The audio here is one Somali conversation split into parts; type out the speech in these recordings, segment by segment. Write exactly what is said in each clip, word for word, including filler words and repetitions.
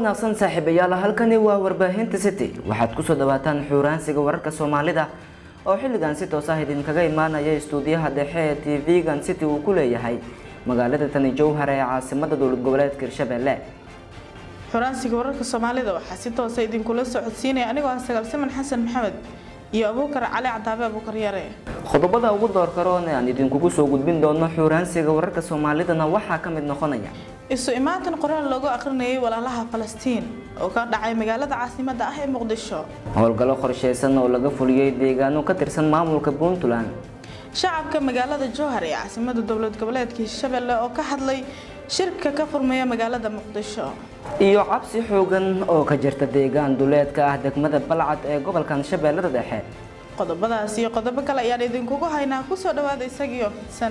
wanaagsan saaxiibayaal halkani waa warbaahinta City waxaad ku soo dhawaataan xuraansiga wararka Soomaalida oo xilligan si toos ah idinkaga imaanaya stuudiyaha dhexe ee T V-gan City uu ku leeyahay magaalada Tani Jowhar ee caasimadda dowlad goboleedka Hirshabelle. xuraansiga wararka Soomaalida waxaa si toos ah idinkula socodsiinaya anigoo ah Sagaal Siman Xasan Maxamed iyo Abuukar Cali Cadaabe Abuukar Yare. Qodobada ugu doorka roon ee aan idinkugu soo gudbin doono xuraansiga wararka Soomaalidana waxaa ka mid noqonaya isu imaatin qoraal loogu aqrinayay walaalaha Falastiin oo ka dhacay magaalada caasimadda ah ee Muqdisho. howlgallo qorsheysan oo laga fuliyay deegaano ka tirsan maamulka Puntland. shacabka magaalada Jowhar ee caasimadda dowlad goboleedka Hirshabelle oo ka hadlay shirka ka furmaya magaalada Muqdisho. iyo cabsi xoogan oo ka jirta deegaan duleedka ah degmada Balcad ee gobolka Shabeellada Dhexe. qodobadaas iyo qodobo kale ayaan idinkugu haynaa ku soo dhawaada isagiyo san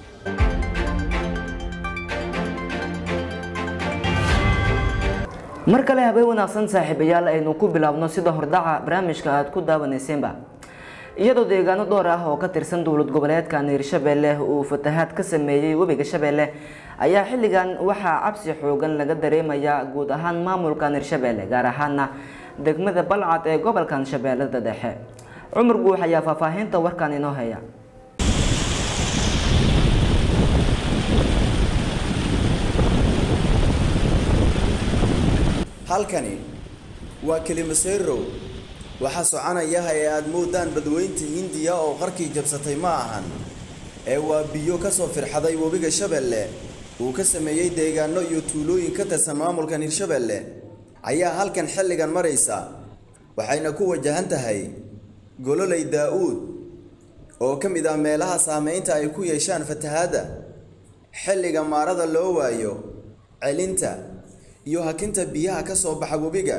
mar kale habeen wanaagsan saaxiibayaal aynu ku bilaabno sida hordhaca barnaamijka aad ku daawaneyseenba iyadoo deegaano dhowr ah oo ka tirsan dowlad goboleedka Hirshabelle uu fatahaad ka sameeyay webiga Shabeelle ayaa xilligan waxaa cabsi xoogan laga dareemayaa guud ahaan maamulka Hirshabelle gaar ahaan degmada Balcad ee gobolka Shabeellada Dhexe. Cumar Guux ayaa faahfaahinta warkan inoo haya. halkani waa Kilimanjaro waxa soconaya ee aad moodaan badweynta Hindiya oo qarkii jabsatay ma ahan ee waa biyo ka soo firxaday webiga Shabeelle uu ka sameeyay deegaano iyo tuulooyin ka tirsan maamulka Hirshabelle ayaa halkan xilligan maraysa waxayna ku wajahan tahay gololay Daawud oo kamid ah meelaha saameynta ay ku yeeshaan fatahaada xilliga maarada loo waayo celinta iyo hakinta biyaha ka soo baxa webiga.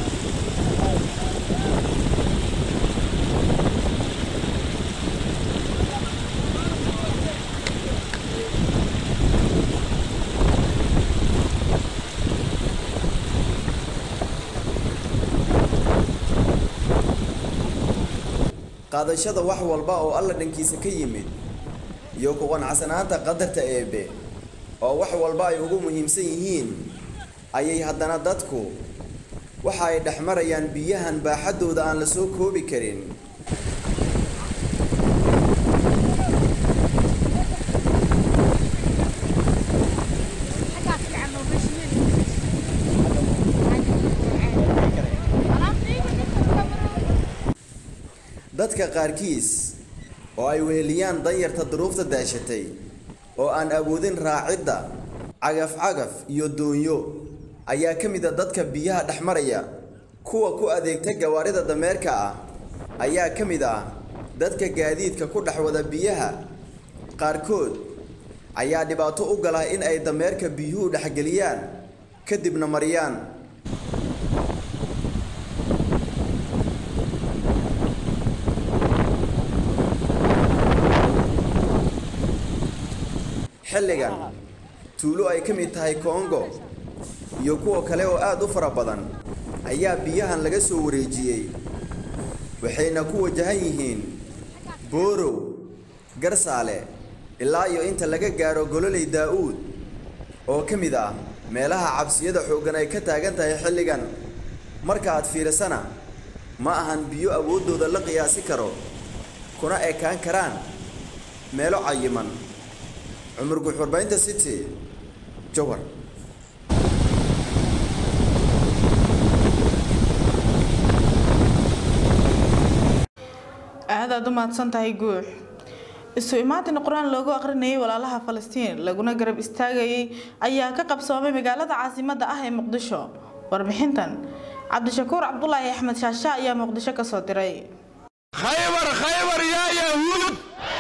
qaadashada wax walba oo alla dhankiisa ka yimid iyo ku qanacsanaanta qadarta eebe oo wax walba ay ugu muhiimsan yihiin ayay haddana dadku waxa ay dhaxmarayaan biyahan baaxadooda aan la soo koobi karin. dadka qaarkiis oo ay weheliyaan danyarta duruufta daashatay oo aan awoodin raacidda cagaf cagaf iyo doonyo ayaa kamid ah dadka biyaha dhaxmaraya. kuwa ku adeegta gawaarida dameerka ah ayaa kamid ah dadka gaadiidka ku dhaxwada biyaha qaarkood ayaa dhibaato u galay in ay dameerka biyuhu dhaxgeliyaan kadibna mariyaan. xilligan tuulo ay kamid tahay Congo iyo kuwa kale oo aad u fara badan ayaa biyahan laga soo wareejiyay waxayna ku wajahan yihiin Boorow Garsaale ilaa iyo inta laga gaaro gololay Daawud oo kamid ah meelaha cabsiyada xoogan ay ka taagan tahay xilligan. marka aad fiirsana ma ahan biyo awoodooda la qiyaasi karo kuna ekaan karaan meelo cayiman. عمر قول حربين City جوهر. هذا دمات سنتهي جوح isu imaatin quraan loogu aqrinayay walaalaha Falastiin laguna garab istaagay ayaa ka qabsoomay magaalada caasimadda ah ee Muqdisho. warbixintan Cabdishakuur Cabdullaahi Axmed Shaasha ayaa Muqdisho ka soo diray. khaybar khaybar ya yahuud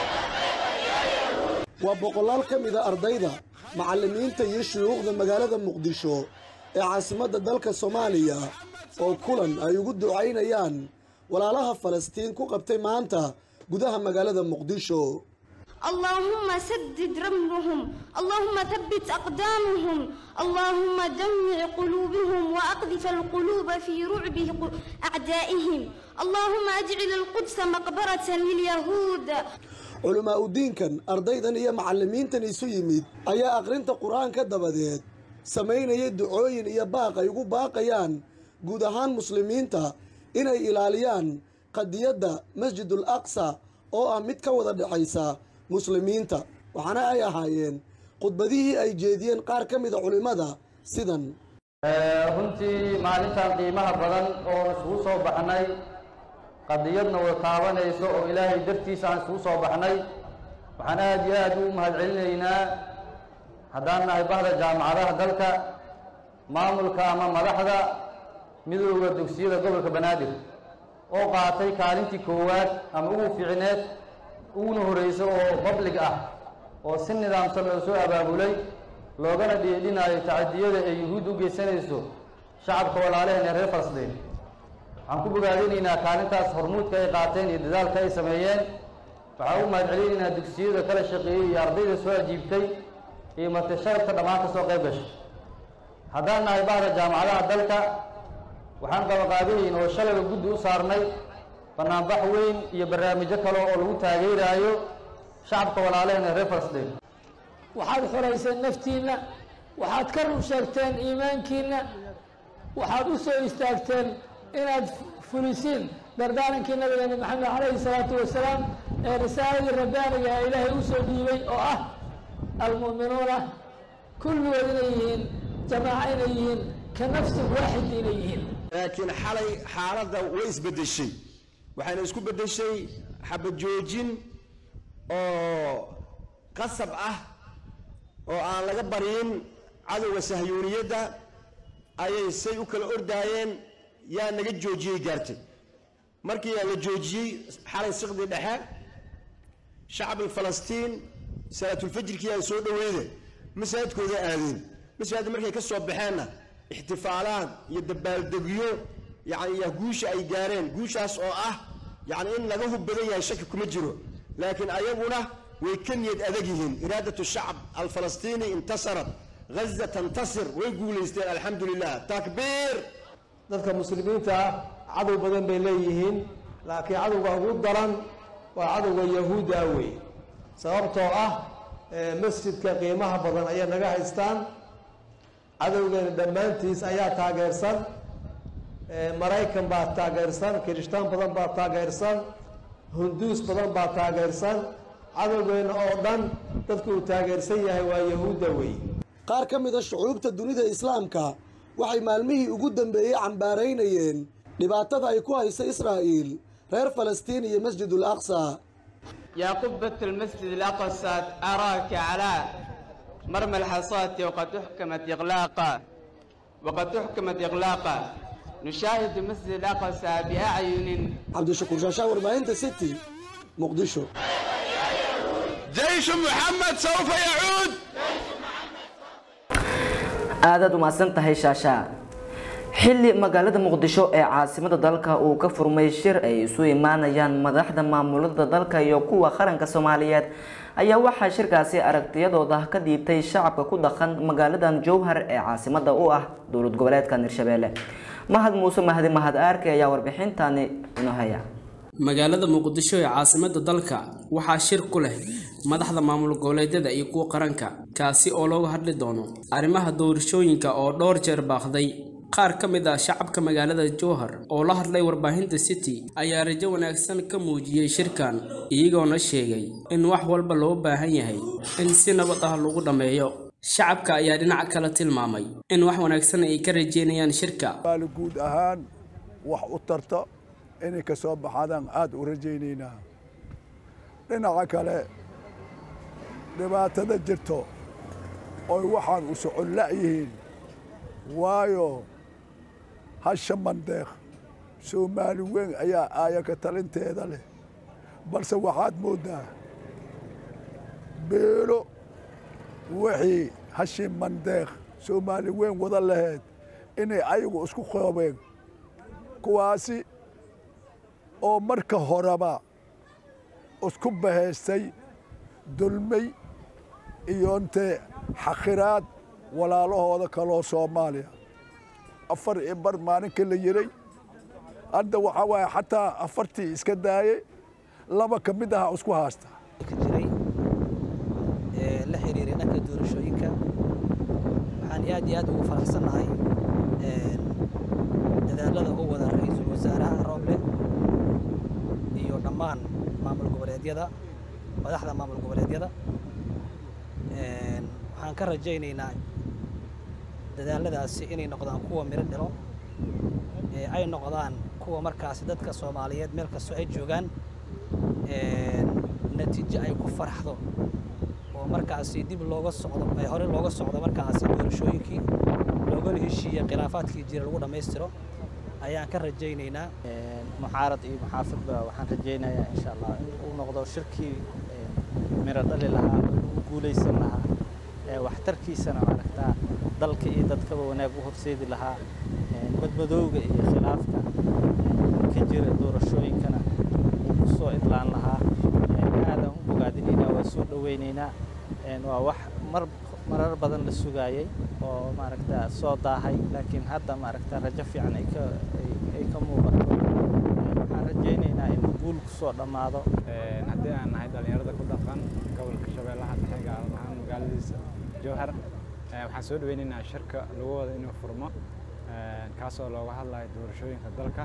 waa boqolaal ka mid ah ardayda macallimiinta iyo shuyuukhda magaalada Muqdisho ee caasimadda dalka Soomaaliya oo kulan ay ugu ducaynayaan walaalaha Falastiin ku qabtay maanta gudaha magaalada Muqdisho. اللهم سدد رملهم اللهم ثبت أقدامهم اللهم دمع قلوبهم وأقذف القلوب في رعب أعدائهم اللهم أجعل القدس مقبرة لليهود. علماء الدين كان أرضيدا هي معلمين تنسو يميد أيا أقرنت قرآن كدبديد samaynayay ducooyin iyo baaq ay ugu baaqayaan guud ahaan muslimiinta inay ilaaliyaan qadiyadda masjidul aqsa oo ah mid ka wada dhexaysa muslimiinta waxaana ay ahaayeen khudbadihii ay jeediyeen qaar ka mida culimmada sidan runtii maalintan qiimaha badan oo isugu soo baxnay qadiyadna wada taabanayso oo ilaahay dartiisa aan isugu soo baxnay waxaan aad iyo aad u mahadcelinaynaa haddaan nahay bahda jaamacadaha dalka maamulka ama madaxda midowda dugsiyada gobolka banaadir oo qaatay kaalintii koowaad ama ugu fiicneed uguna horeyso oo public ah oo si nidaamsan loo soo abaabulay loogana dhiidhinayo tacadiyada ay yuhuud u geysanayso shacabka walaalaheen ee reer falastiin waxaan ku bogaadinaynaa kaalintaas hormuudka ay qaateen iyo dadaalka ay sameeyeen waxaan u mahadcelinaynaa dugsiyada kala shaqeeyey iyo ardayda soo ajiibtay iyo marti sharafta dhammaan ka soo qayb gashay haddaan nahay bahda jaamacadaha dalka waxaan qabaqaadayn oo shalayba guddi u saarnay banaanbax weyn iyo barnaamijyo kale oo lagu taageeraayo shacabka walaalaheen ee reer falastiin waxaad xorayseen naftiinna waxaad ka run sheegteen iimaankiinna waxaad u soo istaagteen inaad fulisiin dardaarankii nabigeena maxamed calayhi salaatu wasalaam ee risaaladii rabbaaniga ee ilaahay u soo dhiibay oo ah almu'minuuna kulligood inay yihiin jamaaco inay yihiin ka nafsin waaxid inay yihiin laakiin xalay xaaladda way isbeddeshay waxayna isku beddeshay xabad joojin oo qasab ah oo aan laga baryin cadowga sahyuuniyadda ayay say u kala ordaayeen yaa naga joojiyey gaartay markii la joojiyey xalay siqdii dhexe shacbi falastiin salaatulfajirkii ay soo dhaweeyeen masaajidkooda aadeen masaajid markay ka soo baxeenna ixtifaalaad iyo dabaaldegyo yani ya guusha ay gaareen guushaas oo ah yani in laga hub badan yahay shaki kuma jiro laakiin ayaguna way ka niyad adag yihiin iraadatu shacab alfalastiini intasarat gaza tantasir way guulaysteen alxamdulilah takbiir dadka muslimiinta cadow badan bay leeyihiin laakiin cadowga ugu daran waa cadowga yahuudda wey sababtoo ah masjidka qiimaha badan ayaa naga haystaan cadowgeena dhammaantiis ayaa taageersan maraykan baa taageersan kirishtaan badan baa taageersan hunduus badan baa taageersan cadowgeena oo dhan dadku uu taageersan yahay waa yahuudda wey qaar ka mida shucuubta dunida islaamka waxay maalmihii ugu dambeeyey cambaaraynayeen dhibaatada ay ku haysa israa'iil reer falastiin iyo masjidul aqsa يا قبة المسجد الأقصى أراك على مرمى الحصاة وقد أحكمت إغلاقا وقد أحكمت إغلاقا نشاهد مسجد الأقصى بأعين عبد الشكور شاشاور ما أنت ستي مقدشو جيش محمد سوف يعود aadaad umahadsan tahay shaasha xilli magaalada muqdisho ee caasimada dalka uu ka furmay shir ay isu imaanayaan madaxda maamulada dalka iyo kuwa qaranka Soomaaliyeed ayaa waxaa shirkaasi aragtiyadooda ka dhiibtay shacabka ku dhaqan magaaladan Jowhar ee caasimada u ah dowlad goboleedka Hirshabelle mahad muuse mahdi mahad aarke ayaa warbixintani inoo haya magaalada muqdisho ee caasimada dalka waxaa shir ku leh madaxda maamul goboleedyada iyo kuwa qaranka kaasi oo looga hadli doono arrimaha doorashooyinka oo dhowr jeer baaqday qaar ka mid ah shacabka magaalada Jowhar oo la hadlay warbaahinta City ayaa rajo wanaagsan ka muujiyay shirkan iyagoona sheegay in wax walba loo baahan yahay in si nabad ah lagu dhameeyo shacabka ayaa dhinaca kale tilmaamay in wax wanaagsan ay ka rajeynayaan shirka guud ahaan wax u tarto inay ka soo baxadaan aad u rajaynaynaa dhinaca kale dhibaatada jirto oo waxaan u socon la'yihiin waayo hasha mandeeq Soomaali weyn ayaa aaya ka talinteeda leh balse waxaad moodaa beelo wixii hashi mandeeq Soomaali weyn wada lahayd inay ayagu isku qoobeen kuwaasi oo marka horeba isku bahaystay dulmay iyo inta xaqiraad walaalahooda kaloo Soomaaliya afar ibar maalinka la yiray hadda waxa waay xataa afartii iska daayay laba ka mid ah isku haasta ka jiray ee la xiriiray dhanka doorashooyinka waxaan waxaan aad iyo aad ugu faraxsanahay dadaalada uu wada ra'iisul wasaaraha Roble iyo dhammaan maamul goboleedyada madaxda maamul goboleedyada waxaan ka rajaynaynaa dadaaladaasi inay noqdaan kuwa miro dhalo ee ay noqdaan kuwa markaas dadka Soomaaliyeed meel kasta ay joogaan ee natiijo ay ku farxdo oo markaas dib looga socdo ay hore looga socdo markaas doorashooyinkii looga heshiiyay khilaafaadkii jira lagu dhameystiro ayaan ka rajaynaynaa muxaarad iyo muxaafadba waxaan rajaynayaa insha Allah uu noqdo shirkii miro dhali lahaa guuleysan lahaa ee waxtarkiisana aragtaa dalka iyo dadkaba wanaag u horseedi lahaa badbadowga iyo khilaafka ka jira doorashooyinkana uu soo idlaan lahaa aadan u bogaadinaynaa waa soo dhaweynaynaa waa wax mar marar badan la sugaayay oo maaragtaa soo daahay laakiin hadda maaragtaa rajo fiican ay ka ay ka muuqato waxaan rajaynaynaa in guul ku soo dhammaado haddii aan nahay dhalinyarada ku dhaqan gobolka Shabeellaha Dhexe gaar ahaan magaaladiisa Jowhar waxaan soo dhaweynaynaa shirka lagu wada inuu furmo kaasoo looga hadlayo doorashooyinka dalka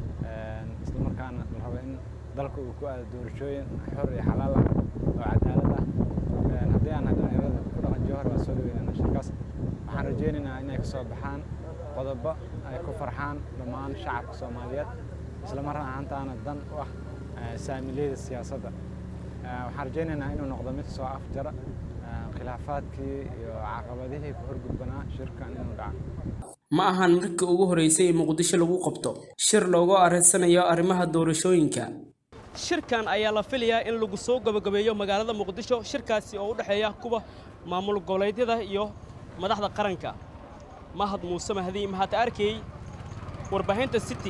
isla markaana la rabo in dalka uu ku aado doorashooyin xor iyo xalaal ah oo cadaalad ah haddii aan nahay dhalinyarada ku dhaqan Jowhar waa soo dhaweynaynaa shirkaas waxaan rajaynaynaa inay ka soo baxaan qodobo ay ku farxaan dhammaan shacabka Soomaaliyeed isla markaana ahaantaana dan u ah saamileyda siyaasadda waxaan rajaynaynaa inuu noqdo mid soo afjara khilaafaadkii iyo caqabadihii ku horgudbanaa shirkan inuu dhaco ma ahan markii ugu horeysay ee Muqdisho lagu qabto shir looga areysanayo arrimaha doorashooyinka shirkan ayaa la filayaa in lagu soo gabagabeeyo magaalada Muqdisho shirkaasi oo u dhaxeeya kuwa maamul goboleedyada iyo madaxda qaranka mahad muuse mahdi mahad arkay warbaahinta city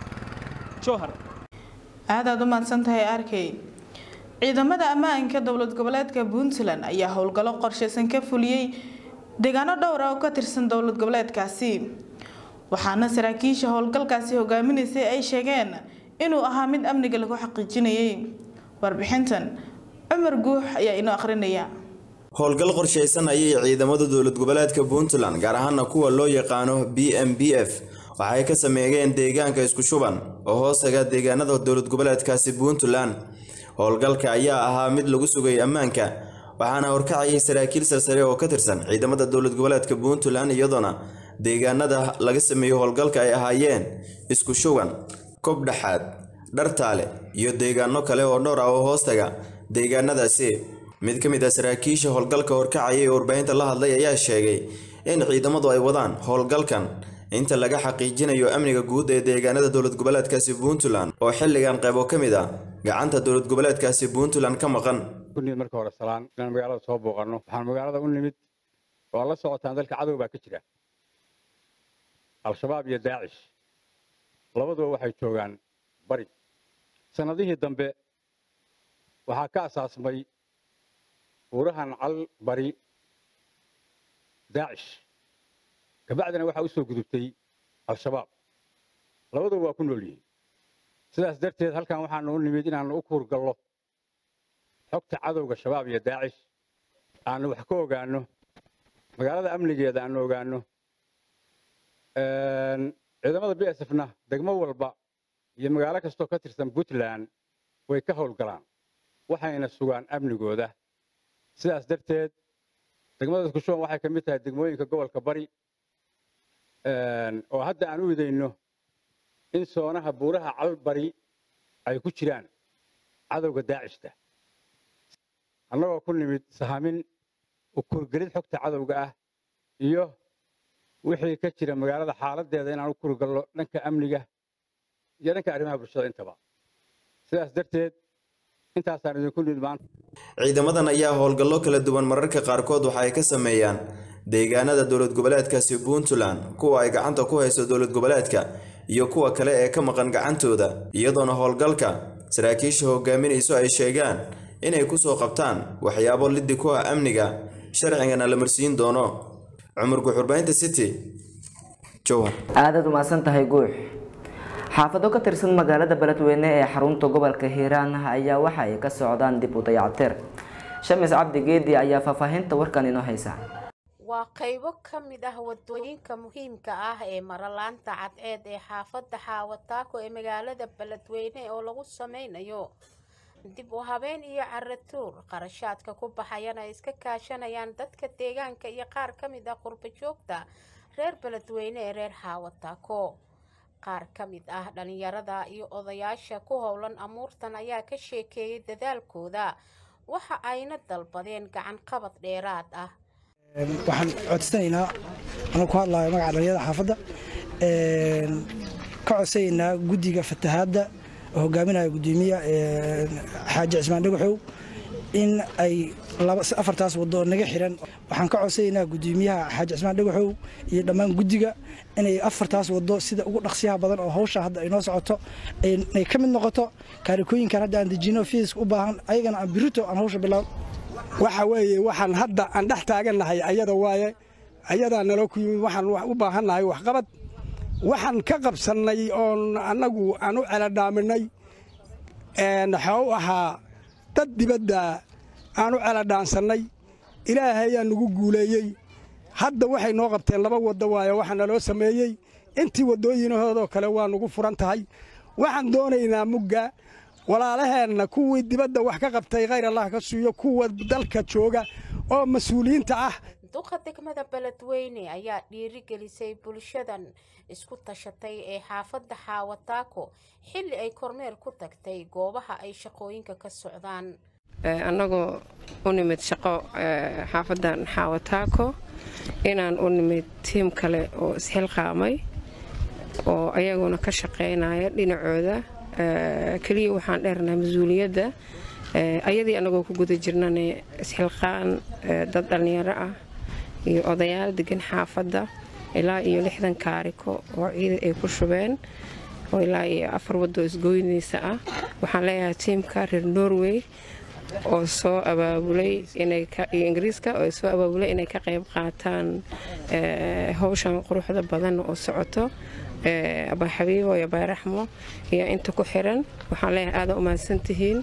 Jowhar aad aad u mahadsantahay arkay ciidamada ammaanka dowlad goboleedka Puntland ayaa howlgallo qorsheysan ka fuliyay deegaano dhowr ah oo ka tirsan dowlad goboleedkaasi waxaana saraakiisha howlgalkaasi hogaaminaysay ay sheegeen inuu ahaa mid amniga lagu xaqiijinayay warbixintan Umar Guux ayaa inoo akhrinaya howlgal qorsheysan ayay ciidamada dowlad goboleedka Puntland gaar ahaan kuwa loo yaqaano B M B F waxay ka sameeyeen deegaanka isku shuban oo hoosaga deegaanada dowlad goboleedkaasi Puntland howlgalka ayaa ahaa mid lagu sugay ammaanka waxaana horkacayay saraakiil sare oo ka tirsan ciidamada dowlad goboleedka Puntland iyaduna deegaanada laga sameeyo howlgalka ay ahaayeen isku shuban kob dhaxaad dhartaale iyo deegaano kale oo dhowr ah oo hoostaga deegaanadaasi mid ka mid ah saraakiisha howlgalka horkacayay warbaahinta la hadlay ayaa sheegay in ciidamadu ay wadaan howlgalkan inta laga xaqiijinayo amniga guud ee deegaanada dowlad goboleedkaasi Puntland oo xilligan qayb oo kamid ah gacanta dowlad goboleedkaasi Puntland ka maqan kunid marka hore salaan inaan magaalada soo booqano waxaan magaalada u nimid oo la socotaan dalka cadow baa ka jira al-shabaab iyo daacish labaduba waxay joogaan bari sanadihii dambe waxaa ka asaasmay buurahan cal bari daacish kabacdina waxaa u soo gudubtay al-shabaab labaduba waa ku nool yihiin sidaas darteed halkan waxaanu u nimid inaanu u kuurgallo xogta cadowga shabaab iyo daacish aanu wax ka ogaano magaalada amnigeeda aanu ogaano ciidamada B S F-na degmo walba iyo magaalo kastoo ka tirsan Puntland way ka howlgalaan waxayna sugaan amnigooda sidaas darteed degmada isku shuban waxay ka mid tahay degmooyinka gobolka bari oo hadda aan u idayno in soonaha buuraha cal bari ay ku jiraan cadowga daacishta annagoo ku nimid sahamin u kurgelid xogta cadowga ah iyo wixii ka jira magaalada xaaladeeda inaan u kurgallo dhanka amniga iyo dhanka arrimaha bulshada intaba sidaas darteed intaasaan idinku nimid maanta ciidamadan ayaa howlgallo kala duwan mararka qaarkood waxa ay ka sameeyaan deegaanada dowlad goboleedkaasi Puntland kuwa ay gacanta ku hayso dowlad goboleedka iyo kuwa kale ee ka maqan gacantooda iyadoona howlgalka saraakiisha hogaaminayso ay sheegaan inay ku soo qabtaan waxyaabo liddi ku ah amniga sharcigana la marsiin doono Umar Guux warbaahinta City Jowhar aad u maasantahay Guux xaafado ka tirsan magaalada Beledweyne ee xarunta gobolka Hiiraan ayaa waxa ay ka socdaan dib u dayactir Shamis Cabdi Geedi ayaa faahfaahinta warkan inoo haysa waa qaybo ka mid ah wadooyinka muhiimka ah ee maralaanta cadceed ee xaafadda Xaawataako ee magaalada Beledweyne oo lagu sameynayo dib u habeen iyo caratuur qarashaadka ku baxayana iska kaashanayaan dadka deegaanka iyo qaar ka mid ah qurba joogta reer Beledweyne ee reer Xaawataako. qaar ka mid ah dhalinyarada iyo odayaasha ku howlan amuurtan ayaa ka sheekeeyay dadaalkooda waxa ayna dalbadeen gacan qabad dheeraad ah. waxaan codsanaynaa anoo ku hadlayo magaca dhalinyarada xaafadda ka codsanaynaa guddiga fatahaadda oo hogaaminaya gudoomiyaha xaaji cismaan dhagaxow in ay afartaas wado naga xiran. waxaan ka codsanaynaa gudoomiyaha xaaji cismaan dhagaxow iyo dhammaan guddiga inay afartaas wado sida ugu dhaqsiyaha badan oo hawsha hadda ay noo socoto ay ka mid noqoto kaarikooyinkan hadda aan dejino fiiska u baahan ayagana aan birito aan hawsha bilaabo. waxa weeye waxaan hadda aan dhex taagannahay ayada waaye ayadaa naloo ku yimid waxaan u baahannahay waxqabad waxaan ka qabsannay oon annagu aan u celadhaaminay waxaa u ahaa dad dibadda aan u celadhaansannay ilaahay ayaa nagu guuleeyey hadda waxay noo qabteen laba waddo waaye waxaa naloo sameeyey intii waddooyinahoodoo kale waa nagu furan tahay waxaan doonaynaa mugga walaalaheenna kuwii dibadda wax ka qabtay khayr allah ka siiyo kuwa dalka jooga oo mas-uuliyiinta ah. duqa degmada Beledweyne ayaa dhiirigelisay bulshadan isku tashatay ee xaafadda Xaawataako xilli ay kormeer ku tagtay goobaha ay shaqooyinka ka socdaan. annagoo u nimid shaqo xaafaddan Xaawataako inaan u nimid tiim kale oo isxilqaamay oo ayaguna ka shaqeynaya dhinacooda kaliya waxaan dheernahay mas-uuliyadda ayadii annagoo ku guda jirnane isxilqaan dad dhalinyaro ah iyo odayaal degan xaafadda ilaa iyo lixdan kaariko oo ciidan ay ku shubeen oo ilaa iyo afar wado isgoynaysa ah. waxaan leeyahay tiimka reer Norway oo soo abaabulay inay ka Ingiriiska oo soo abaabulay inay ka qayb qaataan hawshan quruxda badan oo socoto aba xabiibo iyo bayraxmo iyo inta ku xiran. waxaan leeyahay aad u mahadsantihiin.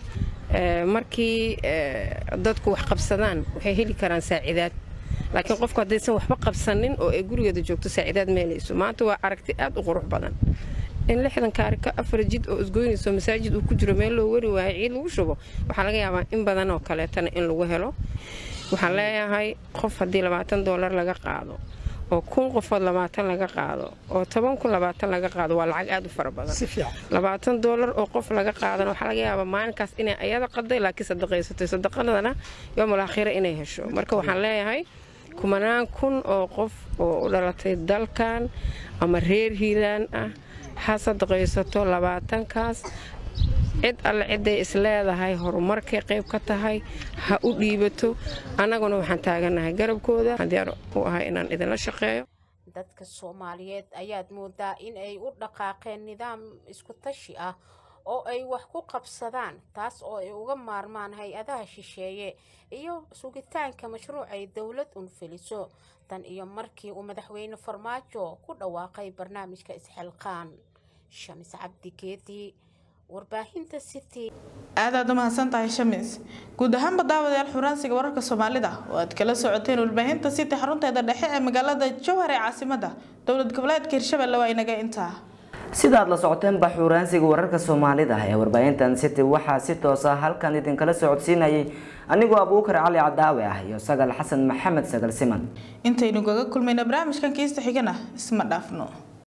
markii dadku wax qabsadaan waxay heli karaan saacidaad laakiin qofku haddaysan waxba qabsanin oo ay gurigeeda joogto saacidaad meelayso. maanta waa aragti aad u qurux badan in lixdan kaarika afar jid oo isgoynayso masaajid uu ku jiro meel loo wari waayo ciid lagu shubo waxaa laga yaabaa in badan oo kaleetana in lagu helo. waxaan leeyahay qof haddii labaatan doolar laga qaado oo kun qofood labaatan laga qaado oo toban kun labaatan laga qaado waa lacag aad u fara badan. labaatan doolar oo qof laga qaadana waxaa laga yaabaa maalinkaas inay ayada qaday laakiin sadaqaysatay sadaqadana yoomul aakhira inay hesho. marka waxaan leeyahay kumanaan kun oo qof oo u dhalatay dalkan ama reer Hiiraan ah ha sadaqaysato labaatankaas cid alle ciday isleedahay horumarkay qayb ka tahay ha u dhiibato. annaguna waxaan taaganahay garabkooda diyaar u ahay inaan idinla shaqeeyo. dadka Soomaaliyeed ayaad moodaa in ay u dhaqaaqeen nidaam isku tashi ah oo ay wax ku qabsadaan taas oo ay uga maarmaan hay-adaha shisheeye iyo sugitaanka mashruuc ay dawlad un filiso tan iyo markii uu madaxweyne Farmaajo ku dhawaaqay barnaamijka isxilqaan. Shamis Cabdi Geedi warbaahinta City. aad aad u mahadsantahay Shamis. guud ahaan daawadayaal xuraansiga wararka Soomaalida oo aad kala socoteen warbaahinta City xarunteeda dhexe ee magaalada Jowhar ee caasimadda dowlad goboleedka Hirshabelle waa inaga intaa. sidaad la socoteen baxuuraansiga wararka Soomaalida ee warbaahintan City waxaa si toos ah halkan idin kala socodsiinayay anigoo Abuukar Cali Cadaawe ah iyo Sagal Xasan Maxamed Sagal Siman. intaynu kaga kulmayna barnaamijkan kiista xigana isma dhaafno.